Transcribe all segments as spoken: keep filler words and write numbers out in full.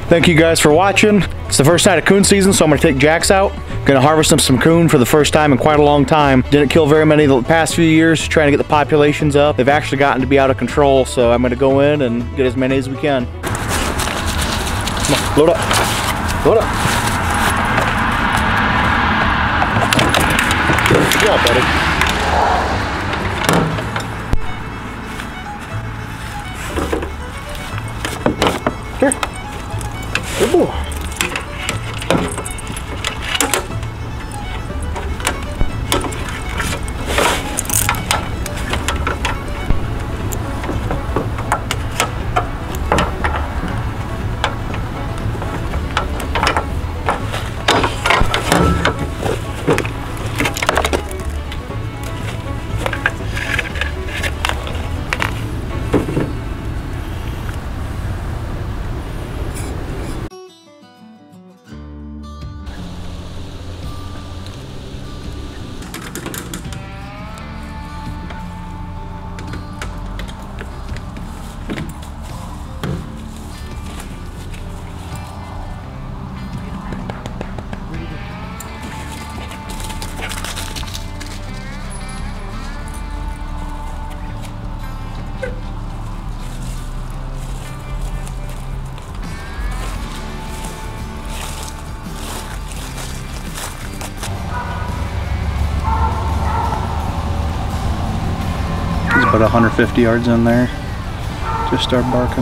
Thank you guys for watching. It's the first night of coon season, so I'm gonna take Jax out. Gonna harvest them some coon for the first time in quite a long time. Didn't kill very many the past few years, trying to get the populations up. They've actually gotten to be out of control, so I'm gonna go in and get as many as we can. Come on, load up. Load up. Good job, buddy. Here. Good boy. About one hundred fifty yards in there. Just start barking.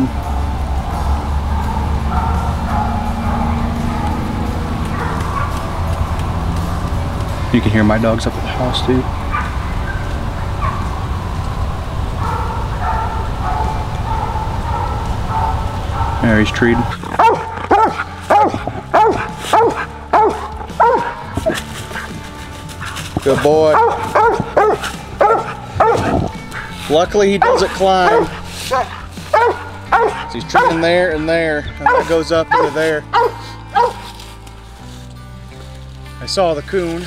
You can hear my dogs up at the house too. There, he's treed. Good boy. Luckily he doesn't climb. So he's treating there and there, and that goes up into there. I saw the coon.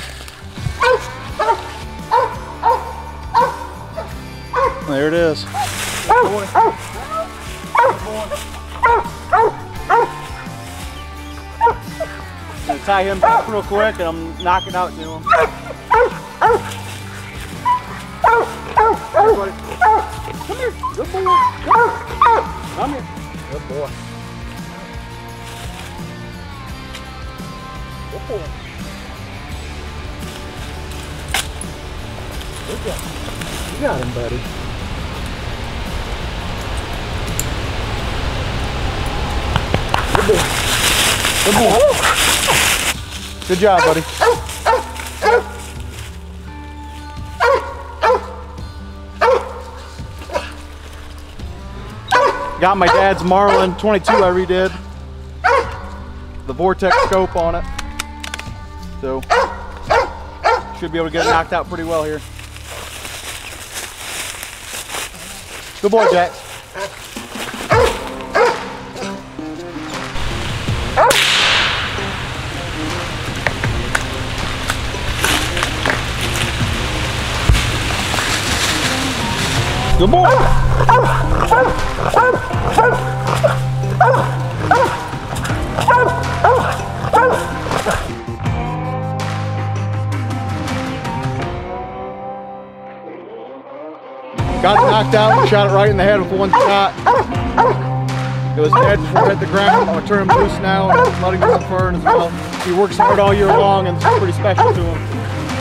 There it is. Good boy. Good boy. I'm gonna tie him up real quick and I'm knocking out to him. Here, buddy. Come here. Good boy. Come here. Good boy. Good boy. Good job. You got him, buddy. Good boy. Good boy. Good job, buddy. Got my dad's Marlin twenty-two I redid. The vortex scope on it. So, should be able to get it knocked out pretty well here. Good boy, Jack. Good boy. Got it knocked out and shot it right in the head with one shot. It was dead before it hit the ground. I'm gonna turn him loose now and let him get some fern as well. He works hard all year long and it's pretty special to him.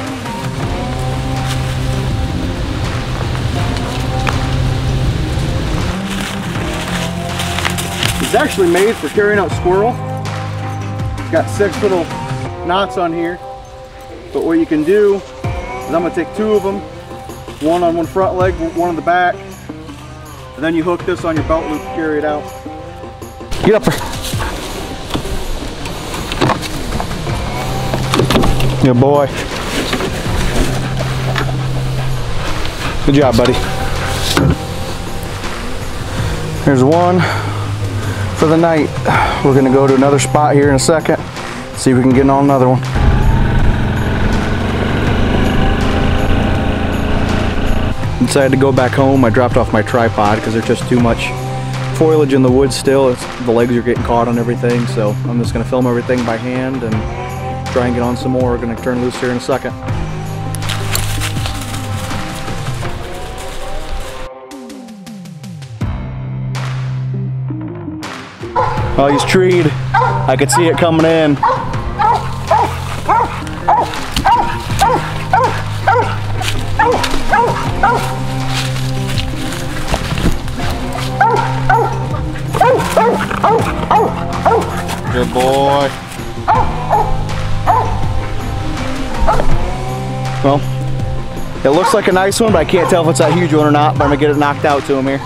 It's actually made for carrying out squirrel. It's got six little knots on here. But what you can do is I'm gonna take two of them, one on one front leg, one on the back, and then you hook this on your belt loop to carry it out. Get up there. Good boy. Good job, buddy. There's one for the night. We're gonna go to another spot here in a second, see if we can get on another one. Decided to go back home. I dropped off my tripod because they're just too much foliage in the woods still. It's, the legs are getting caught on everything, so I'm just gonna film everything by hand and try and get on some more. We're gonna turn loose here in a second. Oh, he's treed. I could see it coming in. Good boy. Well, it looks like a nice one, but I can't tell if it's that huge one or not, but I'm gonna get it knocked out to him here.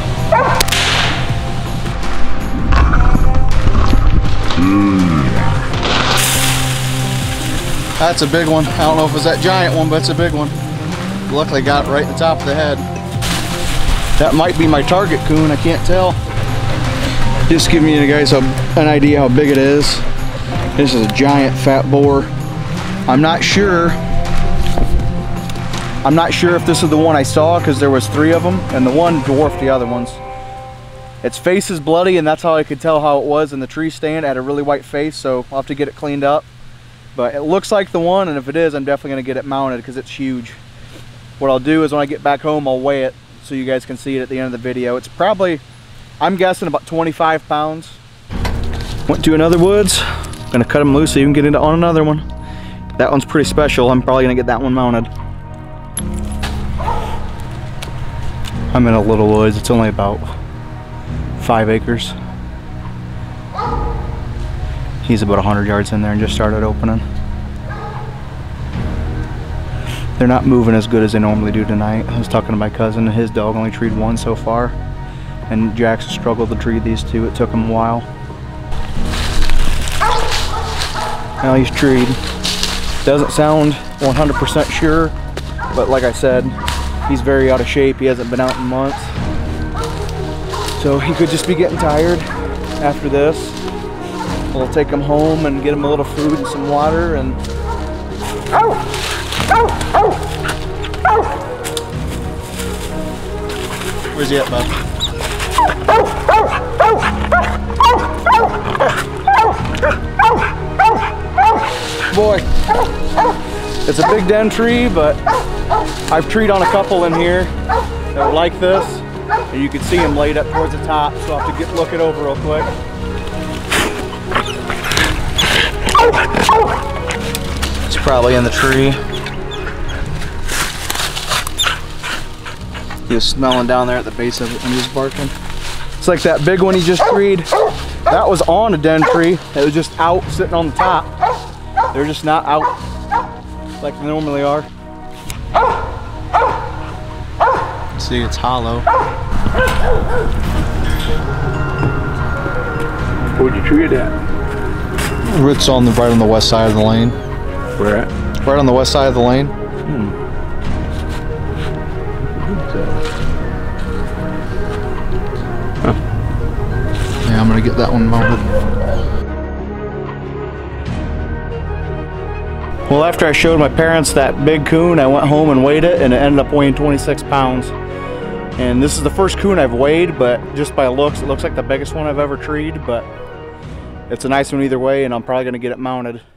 That's a big one. I don't know if it's that giant one, but it's a big one. Luckily got it right at the top of the head. That might be my target coon, I can't tell. Just giving you guys a, an idea how big it is. This is a giant fat boar. I'm not sure. I'm not sure if this is the one I saw because there was three of them and the one dwarfed the other ones. Its face is bloody and that's how I could tell how it was in the tree stand. It had a really white face, so I'll have to get it cleaned up. But it looks like the one, and if it is, I'm definitely gonna get it mounted because it's huge. What I'll do is when I get back home, I'll weigh it so you guys can see it at the end of the video. It's probably, I'm guessing about twenty-five pounds. Went to another woods. Gonna cut them loose so you can get into on another one. That one's pretty special. I'm probably gonna get that one mounted. I'm in a little woods. It's only about five acres. He's about a hundred yards in there and just started opening. They're not moving as good as they normally do tonight. I was talking to my cousin and his dog only treed one so far. And Jackson struggled to treat these two. It took him a while. Now he's treed. Doesn't sound one hundred percent sure, but like I said, he's very out of shape. He hasn't been out in months. So he could just be getting tired after this. We'll take him home and get him a little food and some water and where's he at, bud? Boy, it's a big den tree, but I've treed on a couple in here that are like this, and you can see them laid up towards the top, so I'll have to get look it over real quick. It's probably in the tree. He was smelling down there at the base of it when he was barking. It's like that big one he just treed. That was on a den tree. It was just out sitting on the top. They're just not out like they normally are. See, it's hollow. Where'd you tree it at? It's on the right on the west side of the lane. Where at? Right on the west side of the lane. Hmm. Huh. Yeah, I'm gonna get that one mounted. Well, after I showed my parents that big coon, I went home and weighed it, and it ended up weighing twenty-six pounds. And this is the first coon I've weighed, but just by looks, it looks like the biggest one I've ever treed, but it's a nice one either way, and I'm probably gonna get it mounted.